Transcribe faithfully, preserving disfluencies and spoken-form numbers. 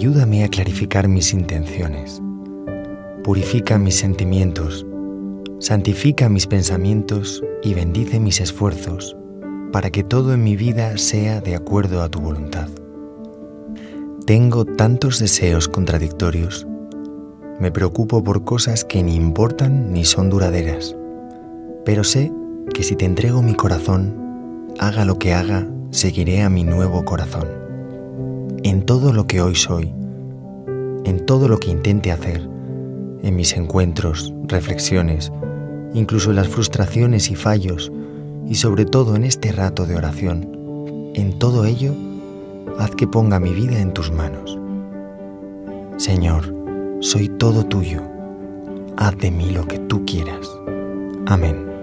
ayúdame a clarificar mis intenciones. Purifica mis sentimientos, santifica mis pensamientos y bendice mis esfuerzos para que todo en mi vida sea de acuerdo a tu voluntad. Tengo tantos deseos contradictorios. Me preocupo por cosas que ni importan ni son duraderas, pero sé que si te entrego mi corazón, haga lo que haga, seguiré a mi nuevo corazón. En todo lo que hoy soy, en todo lo que intente hacer, en mis encuentros, reflexiones, incluso en las frustraciones y fallos, y sobre todo en este rato de oración, en todo ello, haz que ponga mi vida en tus manos. Señor, soy todo tuyo. Haz de mí lo que tú quieras. Amén.